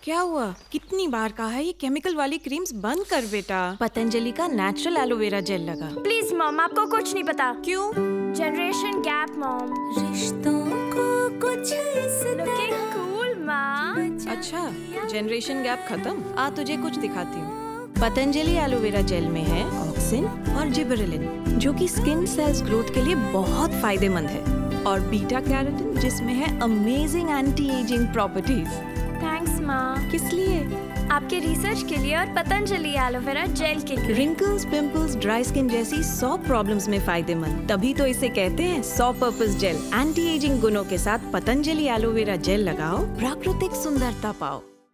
क्या हुआ? कितनी बार कहा है ये केमिकल वाली क्रीम्स बंद कर बेटा। पतंजलि का नेचुरल एलोवेरा जेल लगा। प्लीज मॉम, आपको कुछ नहीं पता। क्यों? Generation gap mom. रिश्तों को कुछ लुकिंग कूल माँ। अच्छा, जनरेशन गैप खत्म। आ तुझे कुछ दिखाती हूँ। पतंजलि एलोवेरा जेल में है ऑक्सिन और जिबरेलिन, जो कि स्किन सेल्स ग्रोथ के लिए बहुत फायदेमंद है, और बीटा कैरोटीन जिसमें है amazing anti ageing properties. Thanks माँ। किस लिए? आपके रिसर्च के लिए और पतंजलि एलोवेरा जेल के लिए। रिंकल्स, पिंपल्स, ड्राई स्किन जैसी 100 प्रॉब्लम्स में फायदेमंद, तभी तो इसे कहते हैं 100 पर्पस जेल। एंटी एजिंग गुणों के साथ पतंजलि एलोवेरा जेल लगाओ, प्राकृतिक सुंदरता पाओ।